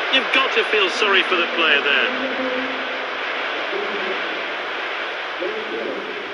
You've got to feel sorry for the player there.